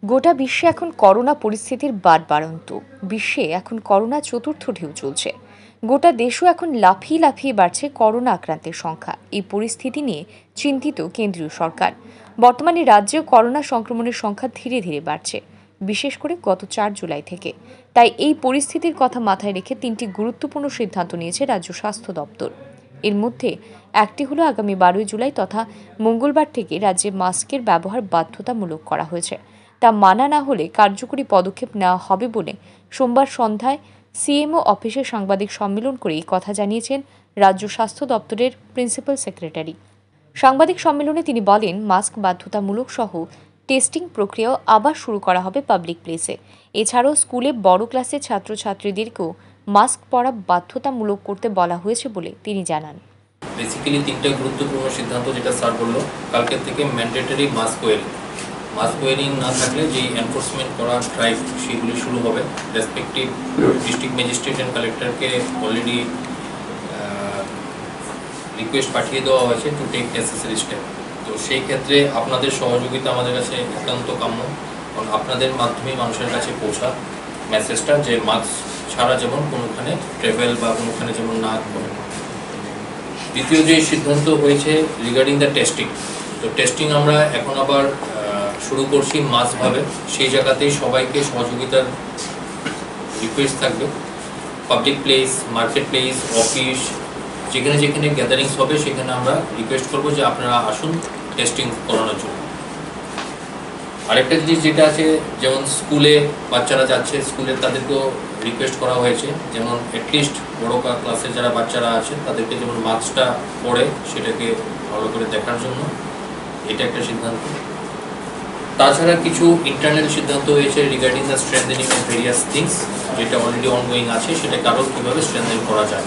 গোটা বিশ্বে এখন করোনা পরিস্থিতির বাড়বাড়ন্ত। বিশ্বে এখন করোনা চতুর্থ ঢেউ চলছে। গোটা দেশও এখন লাফিয়ে লাফিয়ে বাড়ছে করোনা আক্রান্তের সংখ্যা। এই পরিস্থিতি নিয়ে চিন্তিত কেন্দ্রীয় সরকার। বর্তমানে রাজ্যেও করোনা সংক্রমণের সংখ্যা ধীরে ধীরে বাড়ছে, বিশেষ করে গত 4 জুলাই থেকে। তাই এই পরিস্থিতির কথা মাথায় রেখে 3টি গুরুত্বপূর্ণ সিদ্ধান্ত নিয়েছে রাজ্য স্বাস্থ্য দপ্তর। এর মধ্যে একটি হলো আগামী 12 জুলাই তথা মঙ্গলবার থেকে রাজ্যে মাস্কের ব্যবহার বাধ্যতামূলক করা হয়েছে। তা মানা না হলে কার্যকরী পদক্ষেপ নেওয়া হবে বলে সোমবার সন্ধ্যায় সিএমও অফিসে সাংবাদিক সম্মেলন করে এই কথা জানিয়েছেন রাজ্য স্বাস্থ্য দপ্তরের প্রিন্সিপাল সেক্রেটারি। সাংবাদিক সম্মেলনে তিনি বলেন, মাস্ক বাধ্যতামূলক সহ টেস্টিং প্রক্রিয়াও আবার শুরু করা হবে পাবলিক প্লেসে। এছাড়াও স্কুলে বড় ক্লাসের ছাত্রছাত্রীদেরকেও মাস্ক পরা বাধ্যতামূলক করতে বলা হয়েছে বলে তিনি জানান। বেসিক্যালি 3টা গুরুত্বপূর্ণ সিদ্ধান্ত যেটা স্যার বলল, কালকের থেকে ম্যান্ডেটরি মাস্ক ওয়ারিং না থাকলে যে এনফোর্সমেন্ট করা ড্রাইভ সেগুলি শুরু হবে। রেসপেক্টিভ ডিস্ট্রিক্ট ম্যাজিস্ট্রেট অ্যান্ড কালেক্টরকে অলরেডি রিকোয়েস্ট পাঠিয়ে দেওয়া হয়েছে টু টেক নেসেসারি স্টেপ। তো সেই ক্ষেত্রে আপনাদের সহযোগিতা আমাদের কাছে একান্ত কাম্য, কারণ আপনাদের মাধ্যমে মানুষের কাছে পৌঁছা মেসেজটা যে মাস্ক ছাড়া যেমন কোনোখানে ট্রাভেল বা কোনোখানে যেমন না করে। দ্বিতীয় যে সিদ্ধান্ত হয়েছে রিগার্ডিং দ্য টেস্টিং, তো টেস্টিং আমরা এখন আবার শুরু করছি মাসভাবে। সেই জায়গাতেই সবাইকে সহযোগিতার রিকোয়েস্ট থাকবে। Public place, market place, office, যেখানে যেখানে গ্যাদারিংস হবে সেখানে আমরা রিকোয়েস্ট করবো যে আপনারা আসুন টেস্টিং করানোর জন্য। আরেকটা জিনিস যেটা আছে, যেমন স্কুলে বাচ্চারা যাচ্ছে, স্কুলে তাদেরকেও রিকোয়েস্ট করা হয়েছে যেমন অ্যাটলিস্ট বড় ক্লাসে যারা বাচ্চারা আছে তাদেরকে যেমন মাস্কটা পরে সেটাকে ভালো করে দেখার জন্য, এটা একটা সিদ্ধান্ত। তাছাড়া কিছু ইন্টারনাল সিদ্ধান্ত হয়েছে regarding the strengthening of various things, যেটা অলরেডি অনগোয়িং আছে, সেটাকে আরও কীভাবে স্ট্রেংথেন করা যায়।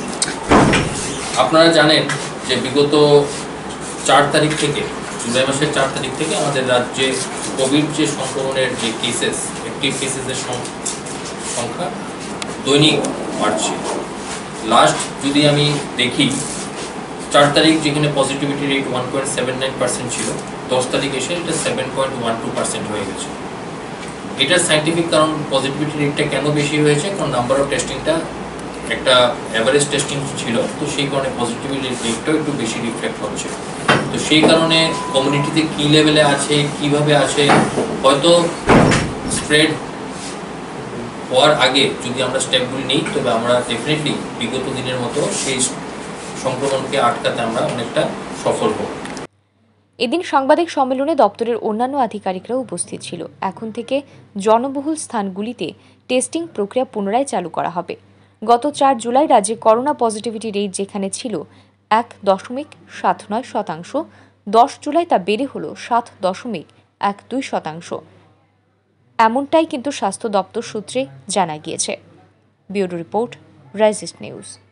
আপনারা জানেন যে বিগত 4 তারিখ থেকে, জুলাই মাসের 4 তারিখ থেকে আমাদের রাজ্যে কোভিড যে সংক্রমণের যে কেসেস, অ্যাক্টিভ কেসেসের সংখ্যা দৈনিক বাড়ছে। লাস্ট যদি আমি দেখি 4 তারিখ যেখানে পজিটিভিটি রেট 1.79% ছিল, 10 তারিখ এসে এটা 7.12% হয়ে গেছে। এটার সাইন্টিফিক কারণ পজিটিভিটি রেটটা কেন বেশি হয়েছে, কারণ নাম্বার অফ টেস্টিংটা একটা অ্যাভারেজ টেস্টিং ছিল, তো সেই কারণে পজিটিভিটি রেটটাও একটু বেশি রিফ্লেক্ট হচ্ছে। তো সেই কারণে কমিউনিটিতে কী লেভেলে আছে, কিভাবে আছে, হয়তো স্প্রেড হওয়ার আগে যদি আমরা স্টেপগুলি নিই তবে আমরা ডেফিনেটলি বিগত দিনের মতো সেই সংক্রমণকে আটকাতে আমরা অনেকটা সফল হব। এদিন সাংবাদিক সম্মেলনে দপ্তরের অন্যান্য আধিকারিকরাও উপস্থিত ছিল। এখন থেকে জনবহুল স্থানগুলিতে টেস্টিং প্রক্রিয়া পুনরায় চালু করা হবে। গত 4 জুলাই রাজ্যে করোনা পজিটিভিটি রেট যেখানে ছিল 1.79%, 10 জুলাই তা বেড়ে হল 7.12%। এমনটাই কিন্তু স্বাস্থ্য দপ্তর সূত্রে জানা গিয়েছে। ব্যুরো রিপোর্ট, রাইজিস্ট নিউজ।